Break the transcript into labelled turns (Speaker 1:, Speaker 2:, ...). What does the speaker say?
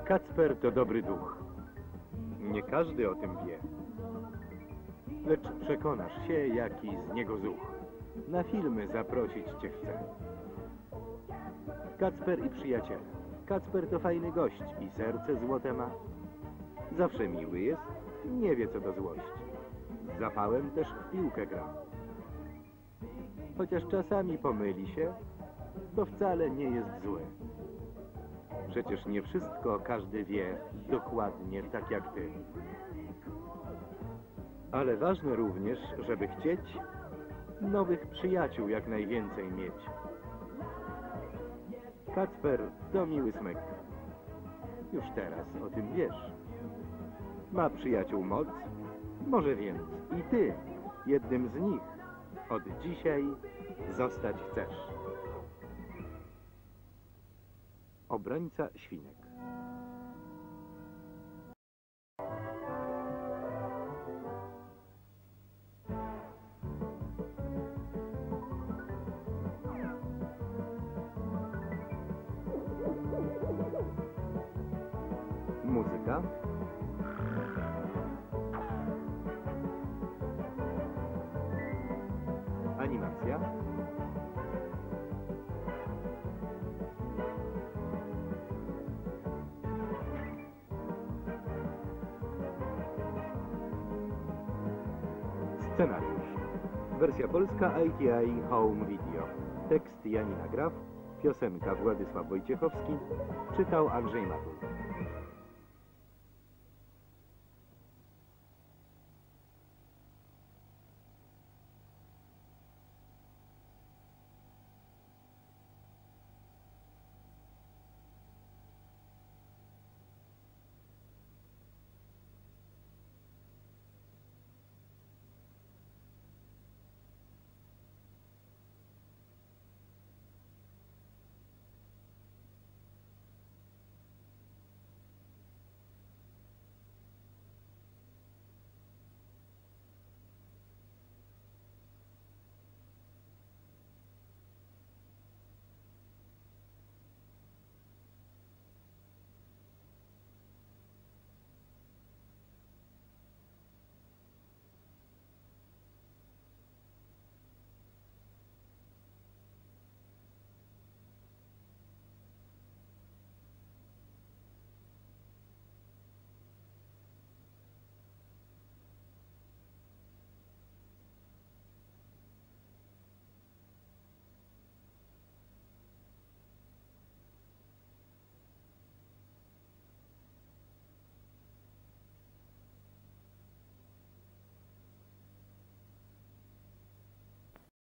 Speaker 1: Kacper to dobry duch. Nie każdy o tym wie. Lecz przekonasz się, jaki z niego zuch. Na filmy zaprosić cię chcę. Kacper i przyjaciele. Kacper to fajny gość i serce złote ma. Zawsze miły jest, nie wie co do złości. Z zapałem też w piłkę gra. Chociaż czasami pomyli się, to wcale nie jest zły. Przecież nie wszystko każdy wie dokładnie tak jak ty. Ale ważne również, żeby chcieć nowych przyjaciół jak najwięcej mieć. Kacper to miły smyk. Już teraz o tym wiesz. Ma przyjaciół moc, może więc i ty jednym z nich od dzisiaj zostać chcesz. Obrońca świnek. Muzyka. Animacja. Scenariusz. Wersja polska ITI Home Video. Tekst Janina Graf. Piosenka Władysław Wojciechowski. Czytał Andrzej Matul.